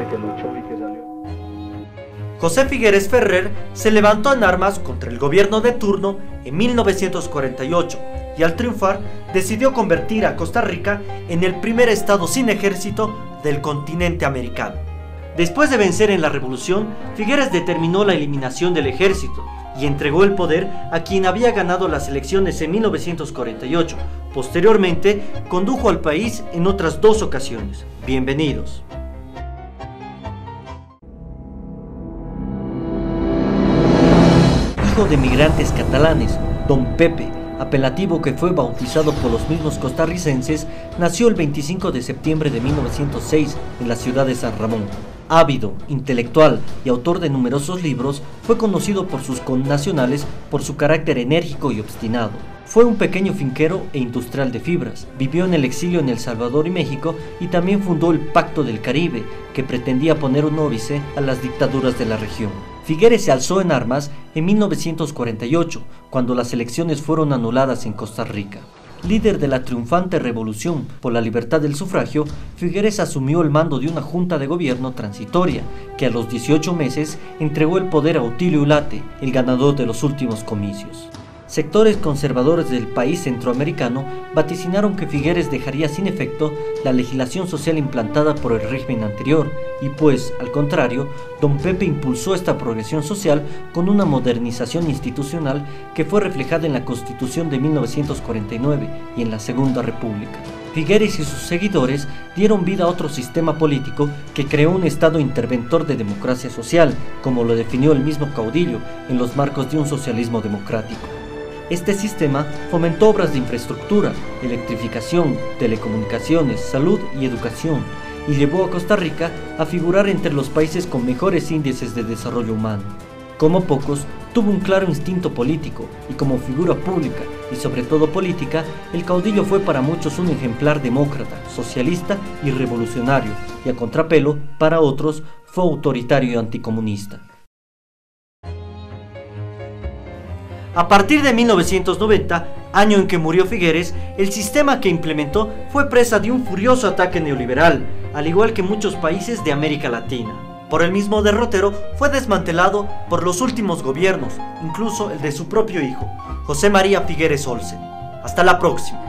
que luchó y que salió. José Figueres Ferrer se levantó en armas contra el gobierno de turno en 1948 y al triunfar decidió convertir a Costa Rica en el primer estado sin ejército del continente americano. Después de vencer en la revolución, Figueres determinó la eliminación del ejército y entregó el poder a quien había ganado las elecciones en 1948. Posteriormente, condujo al país en otras 2 ocasiones. Bienvenidos. Hijo de migrantes catalanes, Don Pepe, apelativo que fue bautizado por los mismos costarricenses, nació el 25 de septiembre de 1906 en la ciudad de San Ramón. Ávido, intelectual y autor de numerosos libros, fue conocido por sus connacionales por su carácter enérgico y obstinado. Fue un pequeño finquero e industrial de fibras. Vivió en el exilio en El Salvador y México y también fundó el Pacto del Caribe, que pretendía poner un óbice a las dictaduras de la región. Figueres se alzó en armas en 1948, cuando las elecciones fueron anuladas en Costa Rica. Líder de la triunfante revolución por la libertad del sufragio, Figueres asumió el mando de una junta de gobierno transitoria, que a los 18 meses entregó el poder a Otilio Ulate, el ganador de los últimos comicios. Sectores conservadores del país centroamericano vaticinaron que Figueres dejaría sin efecto la legislación social implantada por el régimen anterior y pues, al contrario, Don Pepe impulsó esta progresión social con una modernización institucional que fue reflejada en la Constitución de 1949 y en la Segunda República. Figueres y sus seguidores dieron vida a otro sistema político que creó un estado interventor de democracia social, como lo definió el mismo caudillo, en los marcos de un socialismo democrático. Este sistema fomentó obras de infraestructura, electrificación, telecomunicaciones, salud y educación, y llevó a Costa Rica a figurar entre los países con mejores índices de desarrollo humano. Como pocos, tuvo un claro instinto político, y como figura pública y sobre todo política, el caudillo fue para muchos un ejemplar demócrata, socialista y revolucionario, y a contrapelo, para otros, fue autoritario y anticomunista. A partir de 1990, año en que murió Figueres, el sistema que implementó fue presa de un furioso ataque neoliberal, al igual que muchos países de América Latina. Por el mismo derrotero, fue desmantelado por los últimos gobiernos, incluso el de su propio hijo, José María Figueres Olsen. Hasta la próxima.